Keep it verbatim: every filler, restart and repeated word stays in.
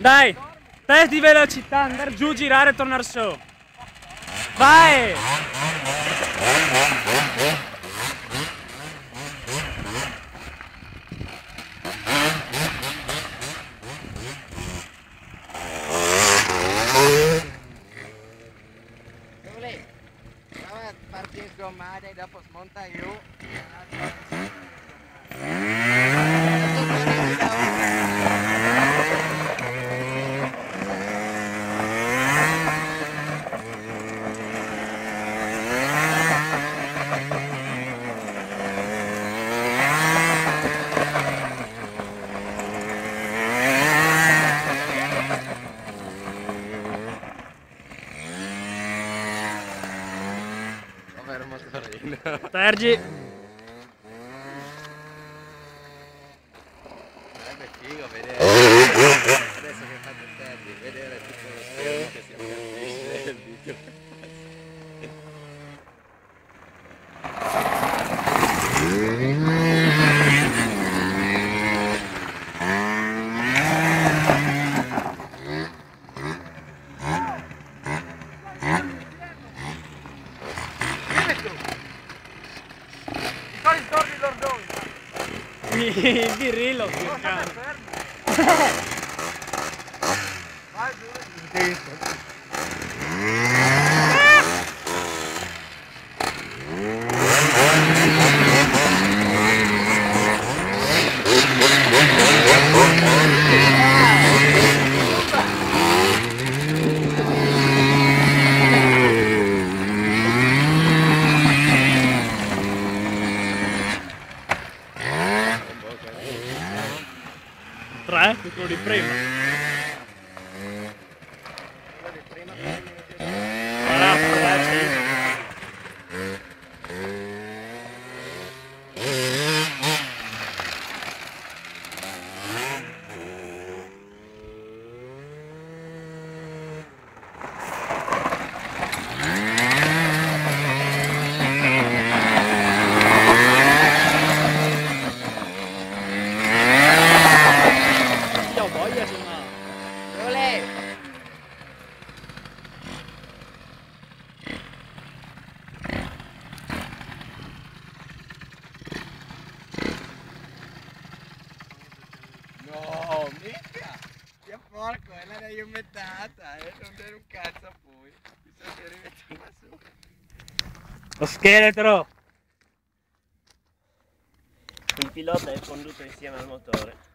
Dai, test di velocità, andare giù, girare e tornare su. Vai! Prova a farti sgommare e dopo smonta giù. Povero motorino. Tergi. Sarebbe figo vedere. Adesso che fate il Tergi, vedere tutto lo schermo che si appiattisce nel video. Il birillo. Vai giù. Tre, quello di prima. Quello di prima. Guarda, ragazzi. Olè! No, mica! Che porco, è la riummentata, eh, non dare un cazzo poi. Bisogna che rimetterla su. Lo scheletro. Il pilota è fonduto insieme al motore.